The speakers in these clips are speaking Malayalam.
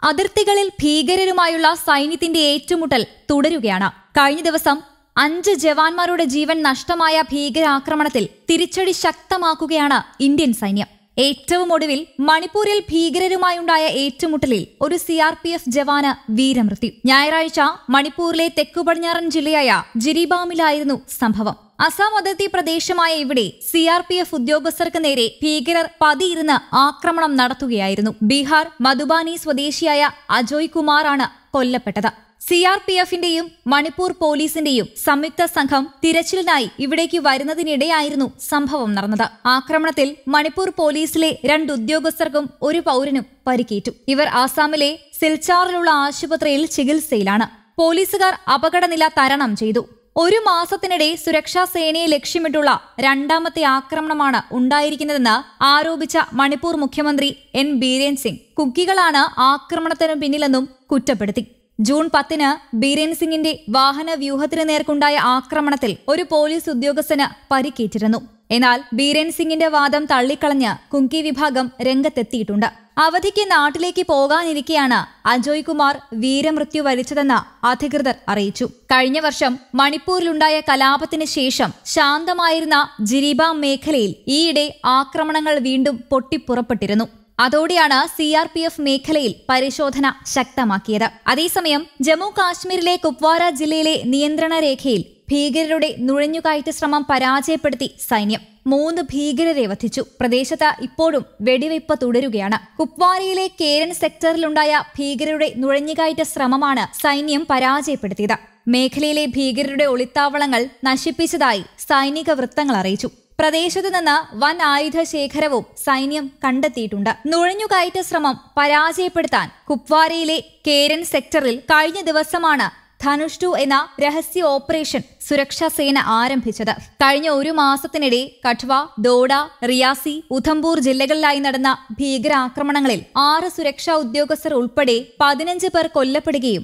അതിർത്തികളിൽ ഭീകരരുമായുള്ള സൈന്യത്തിന്റെ ഏറ്റുമുട്ടൽ തുടരുകയാണ്. കഴിഞ്ഞ ദിവസം 5 ജവാന്മാരുടെ ജീവൻ നഷ്ടമായ ഭീകരാക്രമണത്തിൽ തിരിച്ചടി ശക്തമാക്കുകയാണ് ഇന്ത്യൻ സൈന്യം. ഏറ്റവും ഒടുവിൽ മണിപ്പൂരിൽ ഭീകരരുമായുണ്ടായ ഏറ്റുമുട്ടലിൽ ഒരു CRPF ജവാന് വീരമൃത്യു. ഞായറാഴ്ച മണിപ്പൂരിലെ തെക്കുപടിഞ്ഞാറൻ ജില്ലയായ ജിരിബാമിലായിരുന്നു സംഭവം. അസം അതിർത്തി പ്രദേശമായ ഇവിടെ CRPF ഉദ്യോഗസ്ഥർക്ക് നേരെ ഭീകരർ പതിയിരുന്ന് ആക്രമണം നടത്തുകയായിരുന്നു. ബീഹാർ മധുബാനി സ്വദേശിയായ അജോയ് കുമാറാണ് കൊല്ലപ്പെട്ടത്. CRPFന്റെയും മണിപ്പൂർ പോലീസിന്റെയും സംയുക്ത സംഘം തിരച്ചിലിനായി ഇവിടേക്ക് വരുന്നതിനിടെയായിരുന്നു സംഭവം നടന്നത്. ആക്രമണത്തിൽ മണിപ്പൂർ പോലീസിലെ 2 ഉദ്യോഗസ്ഥർക്കും 1 പൗരനും പരിക്കേറ്റു. ഇവർ ആസാമിലെ സിൽച്ചാറിലുള്ള ആശുപത്രിയിൽ ചികിത്സയിലാണ്. പോലീസുകാർ അപകടനില തരണം ചെയ്തു. 1 മാസത്തിനിടെ സുരക്ഷാ സേനയെ ലക്ഷ്യമിട്ടുള്ള 2ാമത്തെ ആക്രമണമാണ് ഉണ്ടായിരിക്കുന്നതെന്ന് ആരോപിച്ച മണിപ്പൂർ മുഖ്യമന്ത്രി N ബീരേൻ സിംഗ് കുക്കികളാണ് ആക്രമണത്തിന് പിന്നിലെന്നും കുറ്റപ്പെടുത്തി. ജൂൺ 10-ന് ബീരേൻ സിംഗിന്റെ വാഹന വ്യൂഹത്തിന് നേർക്കുണ്ടായ ആക്രമണത്തിൽ 1 പോലീസ് ഉദ്യോഗസ്ഥന് പരിക്കേറ്റിരുന്നു. എന്നാൽ ബീരേൻ സിംഗിന്റെ വാദം തള്ളിക്കളഞ്ഞ് കുങ്കി വിഭാഗം രംഗത്തെത്തിയിട്ടുണ്ട്. അവധിക്ക് നാട്ടിലേക്ക് പോകാനിരിക്കെയാണ് അജോയ് കുമാർ വീരമൃത്യു വരിച്ചതെന്ന് അധികൃതർ അറിയിച്ചു. കഴിഞ്ഞ വർഷം മണിപ്പൂരിലുണ്ടായ കലാപത്തിന് ശേഷം ശാന്തമായിരുന്ന ജിരിബാം മേഖലയിൽ ഈയിടെ ആക്രമണങ്ങൾ വീണ്ടും പൊട്ടിപ്പുറപ്പെട്ടിരുന്നു. അതോടെയാണ് CRPF മേഖലയിൽ പരിശോധന ശക്തമാക്കിയത്. അതേസമയം ജമ്മു കാശ്മീരിലെ കുപ്വാര ജില്ലയിലെ നിയന്ത്രണ രേഖയിൽ ഭീകരരുടെ നുഴഞ്ഞുകയറ്റ ശ്രമം പരാജയപ്പെടുത്തി സൈന്യം. 3 ഭീകരരെ വധിച്ചു. പ്രദേശത്ത് ഇപ്പോഴും വെടിവയ്പ് തുടരുകയാണ്. കുപ്വാരയിലെ കേരൻ സെക്ടറിലുണ്ടായ ഭീകരരുടെ നുഴഞ്ഞുകയറ്റ ശ്രമമാണ് സൈന്യം പരാജയപ്പെടുത്തിയത്. മേഖലയിലെ ഭീകരരുടെ ഒളിത്താവളങ്ങൾ നശിപ്പിച്ചതായി സൈനിക വൃത്തങ്ങൾ അറിയിച്ചു. പ്രദേശത്തു നിന്ന് വൻ ആയുധ ശേഖരവും സൈന്യം കണ്ടെത്തിയിട്ടുണ്ട്. നുഴഞ്ഞുകയറ്റ ശ്രമം പരാജയപ്പെടുത്താൻ കുപ്വാരയിലെ കേരൻ സെക്ടറിൽ കഴിഞ്ഞ ദിവസമാണ് ധനുഷ് 2 എന്ന രഹസ്യ ഓപ്പറേഷൻ സുരക്ഷാ സേന ആരംഭിച്ചത്. കഴിഞ്ഞ 1 മാസത്തിനിടെ കഠ്വ, ദോഡ, റിയാസി, ഉധംപൂർ ജില്ലകളിലായി നടന്ന ഭീകരാക്രമണങ്ങളിൽ 6 സുരക്ഷാ ഉദ്യോഗസ്ഥർ ഉൾപ്പെടെ 15 പേർ കൊല്ലപ്പെടുകയും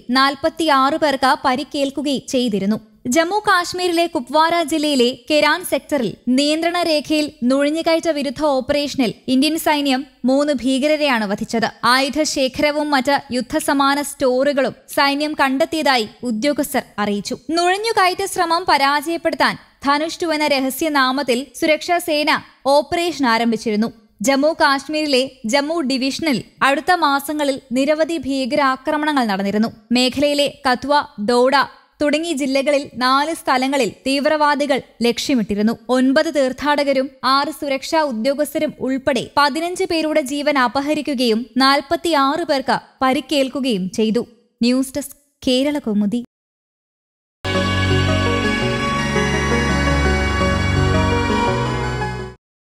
46 പേർക്ക് പരിക്കേൽക്കുകയും ചെയ്തിരുന്നു. ജമ്മു കാശ്മീരിലെ കുപ്വാര ജില്ലയിലെ കെരാൻ സെക്ടറിൽ നിയന്ത്രണ രേഖയിൽ നുഴഞ്ഞുകയറ്റ വിരുദ്ധ ഓപ്പറേഷനിൽ ഇന്ത്യൻ സൈന്യം 3 ഭീകരരെയാണ് വധിച്ചത്. ആയുധശേഖരവും മറ്റ് യുദ്ധസമാന സ്റ്റോറുകളും സൈന്യം കണ്ടെത്തിയതായി ഉദ്യോഗസ്ഥർ അറിയിച്ചു. നുഴഞ്ഞുകയറ്റ ശ്രമം പരാജയപ്പെടുത്താൻ ധനുഷ് 2 എന്ന രഹസ്യനാമത്തിൽ സുരക്ഷാ സേന ഓപ്പറേഷൻ ആരംഭിച്ചിരുന്നു. ജമ്മു കാശ്മീരിലെ ജമ്മു ഡിവിഷനിൽ അടുത്ത മാസങ്ങളിൽ നിരവധി ഭീകരാക്രമണങ്ങൾ നടന്നിരുന്നു. മേഖലയിലെ കത്വ, ദോഡ തുടങ്ങിയ ജില്ലകളിൽ 4 സ്ഥലങ്ങളിൽ തീവ്രവാദികൾ ലക്ഷ്യമിട്ടിരുന്നു. 9 തീർത്ഥാടകരും 6 സുരക്ഷാ ഉദ്യോഗസ്ഥരും ഉൾപ്പെടെ 15 പേരുടെ ജീവൻ അപഹരിക്കുകയും 46 പേർക്ക് പരിക്കേൽക്കുകയും ചെയ്തു. News desk Kerala Kaumudi.